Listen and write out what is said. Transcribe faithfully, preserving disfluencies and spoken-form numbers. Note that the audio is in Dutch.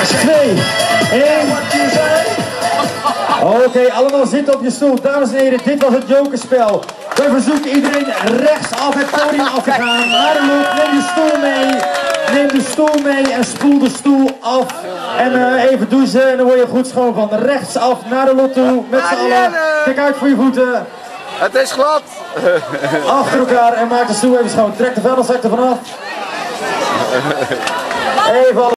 twee, één. Oké, okay, allemaal zitten op je stoel. Dames en heren, dit was het jokerspel. We verzoeken iedereen rechtsaf het podium af te gaan. Naar de loop, neem je stoel mee. Neem de stoel mee en spoel de stoel af. En uh, even douchen en dan word je goed schoon van. Rechtsaf naar de lot toe, met z'n allen. Kijk uit voor je voeten. Het is glad. Achter elkaar en maak de stoel even schoon. Trek de vuilniszak ervan af. Even